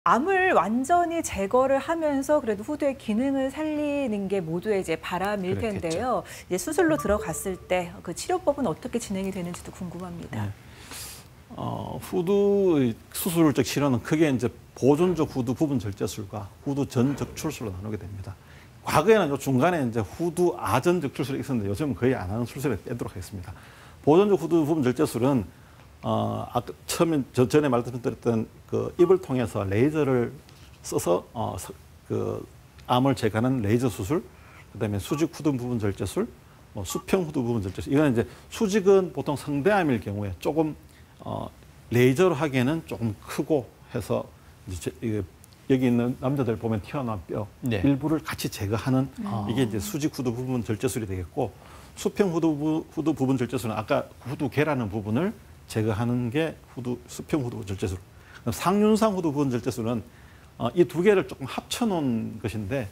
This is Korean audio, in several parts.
암을 완전히 제거를 하면서 그래도 후두의 기능을 살리는 게 모두의 이제 바람일 그렇겠죠. 텐데요. 이제 수술로 들어갔을 때 그 치료법은 어떻게 진행이 되는지도 궁금합니다. 네. 후두 수술적 치료는 크게 이제 보존적 후두 부분 절제술과 후두 전 적출술로 나누게 됩니다. 과거에는 요 중간에 이제 후두 아전 적출술이 있었는데 요즘은 거의 안 하는 술술을 빼도록 하겠습니다. 보존적 후두 부분 절제술은 아까 처음에 전에 말씀드렸던 그 입을 통해서 레이저를 써서 그 암을 제거하는 레이저 수술, 그다음에 수직 후두 부분 절제술, 뭐 수평 후두 부분 절제술. 이거는 이제 수직은 보통 성대암일 경우에 조금 레이저로 하기에는 조금 크고 해서 이제 여기 있는 남자들 보면 튀어나온 뼈 일부를 같이 제거하는 이게 이제 수직 후두 부분 절제술이 되겠고, 수평 후두 부분 절제술은 아까 후두 개라는 부분을 제거하는 게 수평 후두 절제술. 상륜상 후두 부분 절제술은 이 두 개를 조금 합쳐놓은 것인데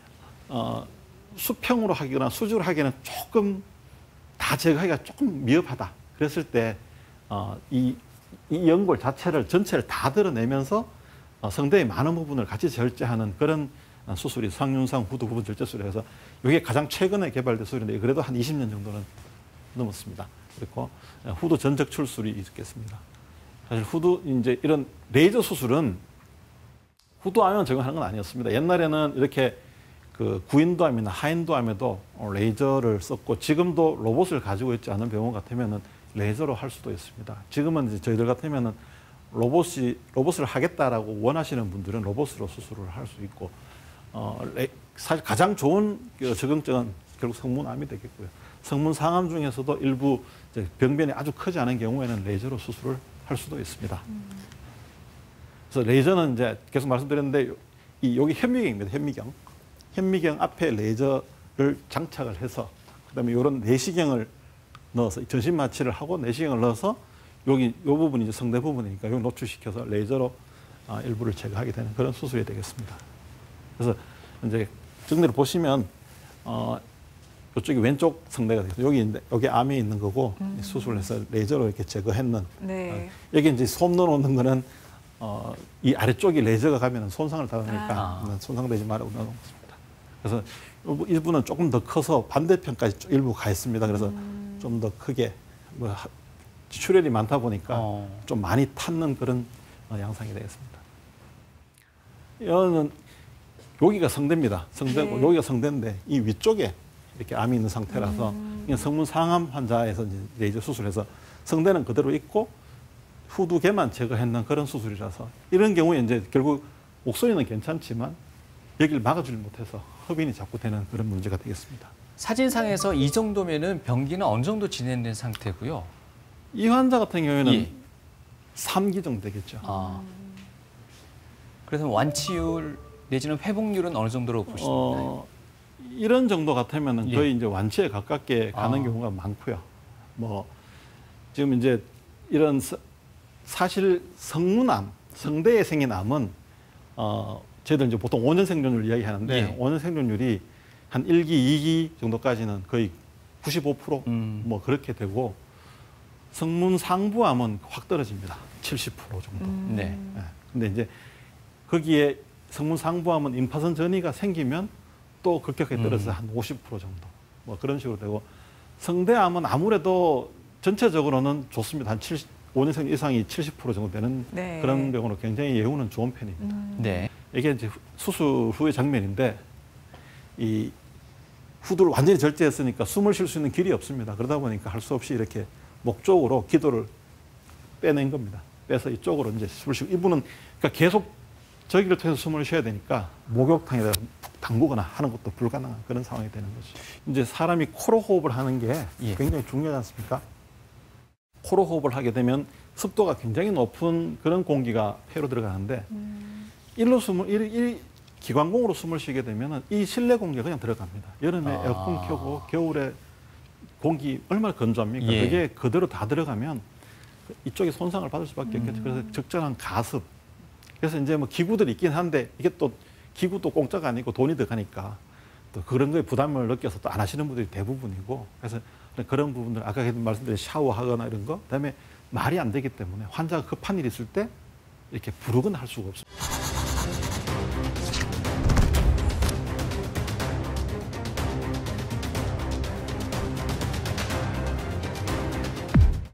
수평으로 하기나 수직으로 하기에는 조금 다 제거하기가 조금 미흡하다. 그랬을 때 이 연골 자체를 전체를 다 드러내면서 성대의 많은 부분을 같이 절제하는 그런 수술이 상륜상 후두 부분 절제술이라서 이게 가장 최근에 개발된 수술인데 그래도 한 20년 정도는 넘었습니다. 그리고 후두 전적출술이 있겠습니다. 사실 후두 이제 이런 레이저 수술은 후두암만 제거하는 건 아니었습니다. 옛날에는 이렇게 그 구인도암이나 하인도암에도 레이저를 썼고, 지금도 로봇을 가지고 있지 않은 병원 같으면은 레이저로 할 수도 있습니다. 지금은 이제 저희들 같으면은 로봇을 하겠다라고 원하시는 분들은 로봇으로 수술을 할 수 있고, 사실 가장 좋은 적응증은 결국 성문암이 되겠고요. 성문상암 중에서도 일부 이제 병변이 아주 크지 않은 경우에는 레이저로 수술을 할 수도 있습니다. 그래서 레이저는 이제 계속 말씀드렸는데 여기 현미경입니다. 현미경 앞에 레이저를 장착을 해서 그다음에 이런 내시경을 넣어서 전신 마취를 하고 내시경을 넣어서 여기 이 부분이 이제 성대 부분이니까 여기 노출시켜서 레이저로 일부를 제거하게 되는 그런 수술이 되겠습니다. 그래서 이제 정리를 보시면 이쪽이 왼쪽 성대가 되겠죠. 여기 암이 있는 거고 수술을 해서 레이저로 이렇게 제거했는. 네. 여기 이제 솜 넣어놓는 거는 이 아래쪽이 레이저가 가면 손상을 당하니까 손상되지 말라고 넣어놓습니다. 그래서 일부는 조금 더 커서 반대편까지 일부 가 있습니다. 그래서 좀 더 크게 출혈이 많다 보니까 좀 많이 탔는 그런 양상이 되겠습니다. 이거는 여기가 성대입니다. 성대고 여기가 성대인데 이 위쪽에 이렇게 암이 있는 상태라서 성문상암 환자에서 이제 레이저 수술해서 성대는 그대로 있고 후두개만 제거했는 그런 수술이라서 이런 경우에 이제 결국 목소리는 괜찮지만 여기를 막아주지 못해서 흡인이 자꾸 되는 그런 문제가 되겠습니다. 사진상에서 이 정도면은 병기는 어느 정도 진행된 상태고요. 이 환자 같은 경우에는 3기 정도 되겠죠. 그래서 완치율 내지는 회복률은 어느 정도로 보시나요? 이런 정도 같으면 거의 이제 완치에 가깝게 가는 경우가 많고요. 뭐 지금 이제 이런 사실 성문암, 성대에 생긴 암은 저희들 이제 보통 5년 생존율 이야기하는데 5년 생존율이 한 1기, 2기 정도까지는 거의 95% 뭐 그렇게 되고 성문상부암은 확 떨어집니다. 70% 정도. 네. 근데 이제 거기에 성문상부암은 임파선 전이가 생기면 또 급격하게 떨어져서 한 50% 정도. 뭐 그런 식으로 되고 성대암은 아무래도 전체적으로는 좋습니다. 한 5년 생존 이상이 70% 정도 되는 그런 경우로 굉장히 예후는 좋은 편입니다. 네. 이게 이제 수술 후의 장면인데 이 후두를 완전히 절제했으니까 숨을 쉴 수 있는 길이 없습니다. 그러다 보니까 할 수 없이 이렇게 목 쪽으로 기도를 빼낸 겁니다. 빼서 이쪽으로 이제 숨을 쉬고 이분은 그러니까 계속 저기를 통해서 숨을 쉬어야 되니까 목욕탕에다 푹 담그거나 하는 것도 불가능한 그런 상황이 되는 거죠. 이제 사람이 코로 호흡을 하는 게 굉장히 중요하지 않습니까? 코로 호흡을 하게 되면 습도가 굉장히 높은 그런 공기가 폐로 들어가는데 기관공으로 숨을 쉬게 되면 이 실내 공기가 그냥 들어갑니다. 여름에 에어컨 켜고 겨울에 공기 얼마나 건조합니까? 그게 그대로 다 들어가면 이쪽에 손상을 받을 수밖에 없겠죠. 그래서 적절한 가습. 그래서 이제 뭐 기구들이 있긴 한데 이게 또 기구도 공짜가 아니고 돈이 들어가니까 또 그런 거에 부담을 느껴서 또 안 하시는 분들이 대부분이고, 그래서 그런 부분들 아까 말씀드린 샤워하거나 이런 거, 그다음에 말이 안 되기 때문에 환자가 급한 일이 있을 때 이렇게 부르거나 할 수가 없습니다.